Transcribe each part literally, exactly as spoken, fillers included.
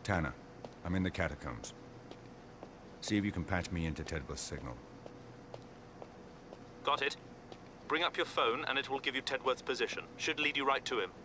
Tanner, I'm in the catacombs. See if you can patch me into Tedworth's signal. Got it. Bring up your phone and it will give you Tedworth's position. Should lead you right to him.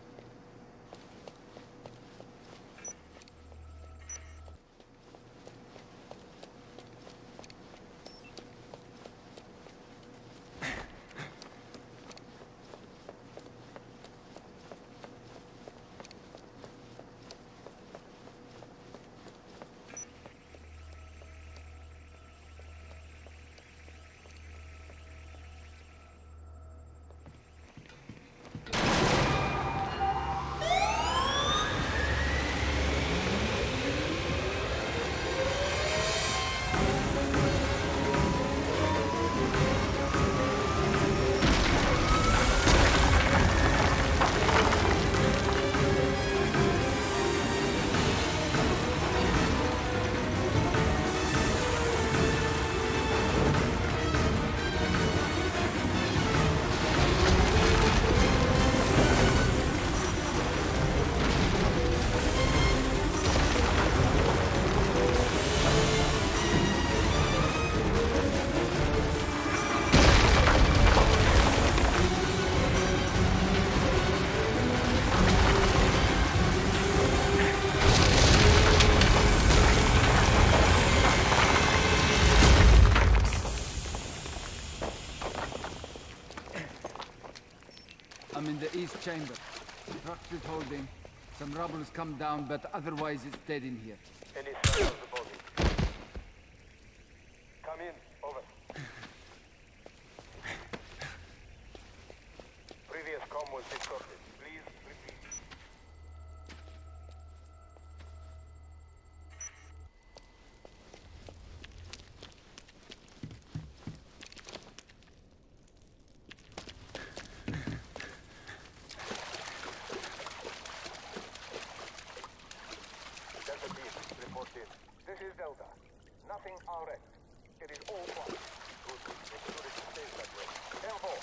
I'm in the east chamber. Structured holding. Some rubble's come down, but otherwise it's dead in here. Any sign of the body? Come in. Over. Previous comm was disrupted. Please repeat. Delta team, report in. This is Delta. Nothing direct. It is all one. Good. Make sure it stays that way. ten four.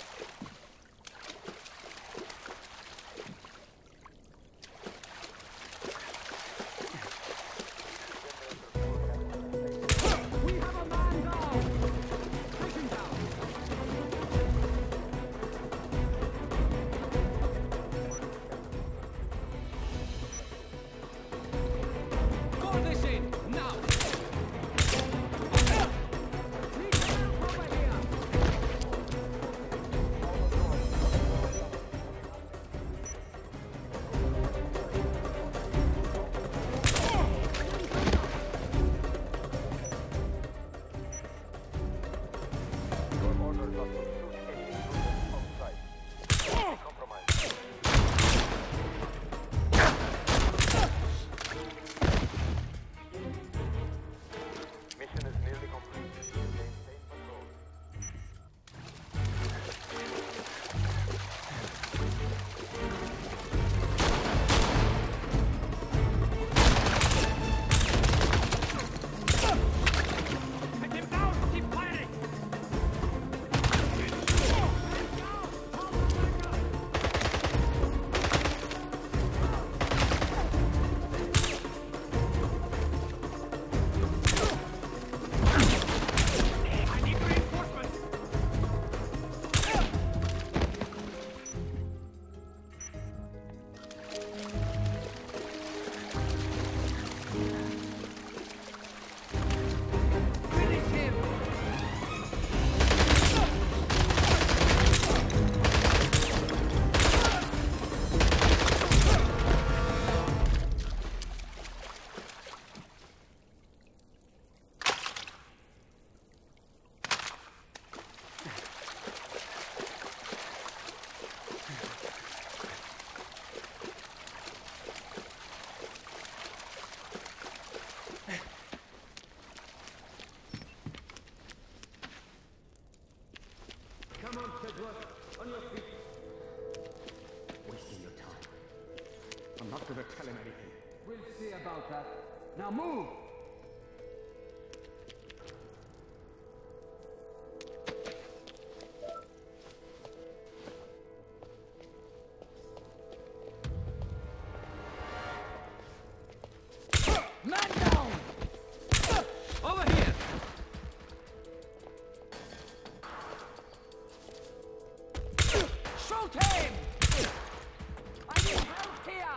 Come on, Tedworth. On your feet. Wasting your time. I'm not gonna tell him anything. We'll see about that. Now move! Shoot him! I need help here!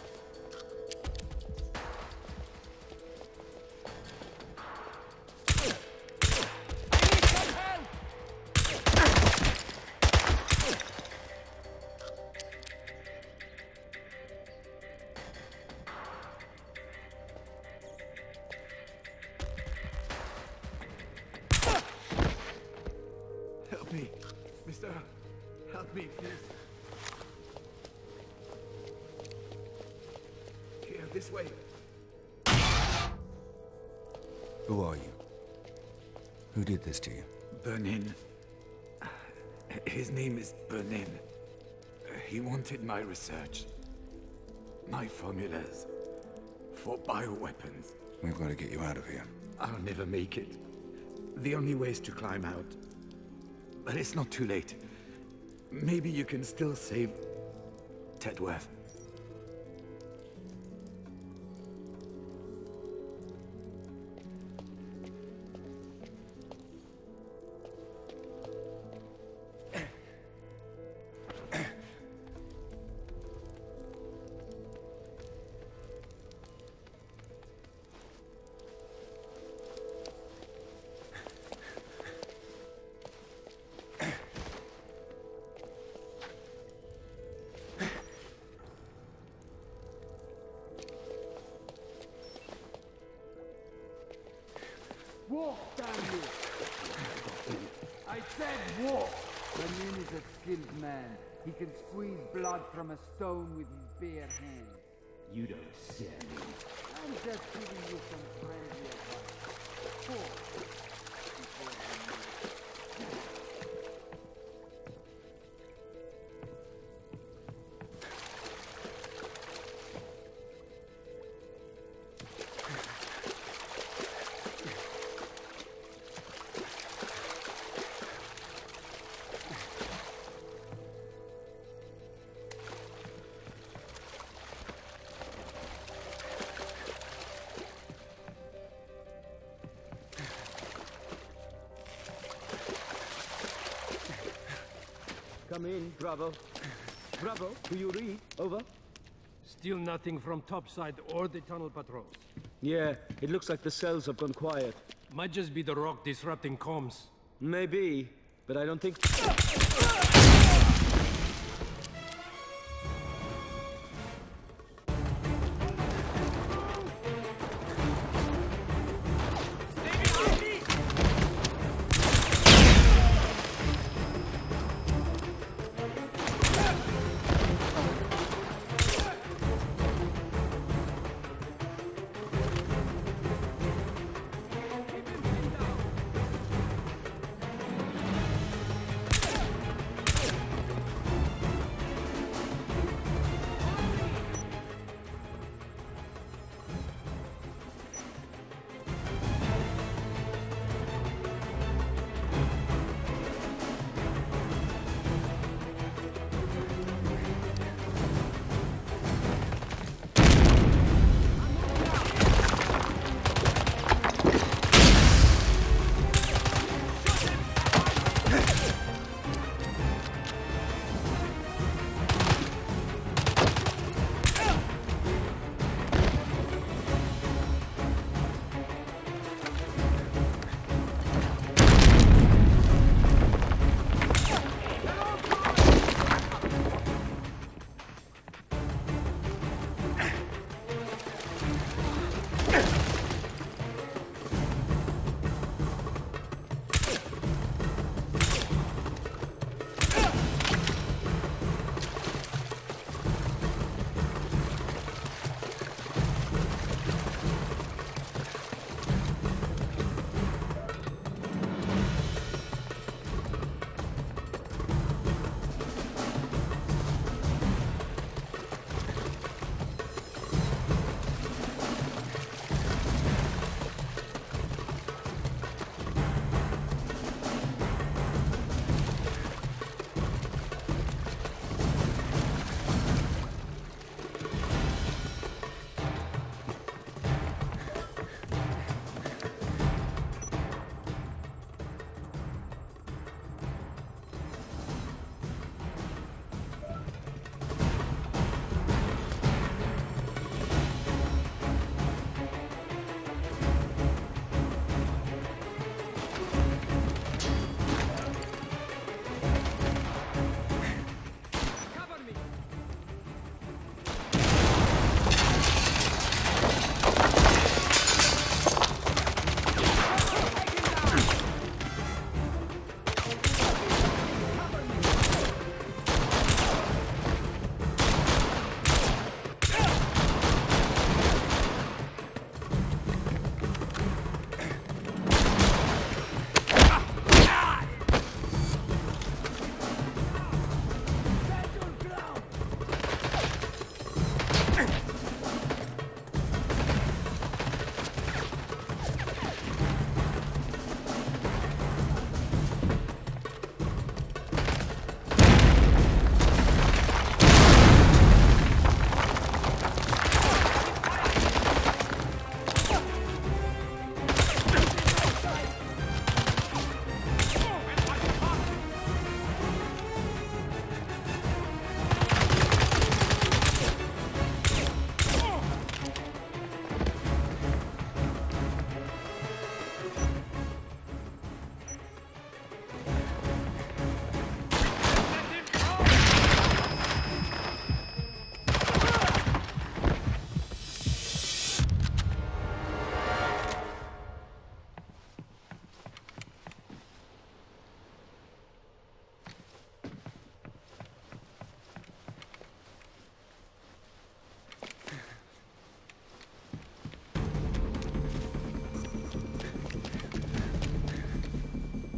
Help me. Mister, help me, please. Here, this way. Who are you? Who did this to you? Bernin. His name is Bernin. He wanted my research. My formulas. For bioweapons. We've got to get you out of here. I'll never make it. The only way is to climb out. But it's not too late. Maybe you can still save Tedworth. Walk, damn you! I said walk! Bernin is a skilled man. He can squeeze blood from a stone with his bare hands. You don't scare me. I'm just giving you some friendly advice. Walk. Before you move. Come in, Bravo. Bravo, do you read? Over. Still nothing from topside or the tunnel patrols. Yeah, it looks like the cells have gone quiet. Might just be the rock disrupting comms. Maybe, but I don't think...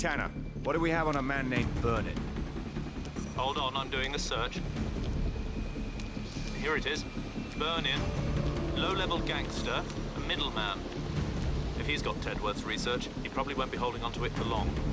Tanner, what do we have on a man named Burnett? Hold on, I'm doing a search. Here it is. Burn-in. Low-level gangster, a middleman. If he's got Tedworth's research, he probably won't be holding on to it for long.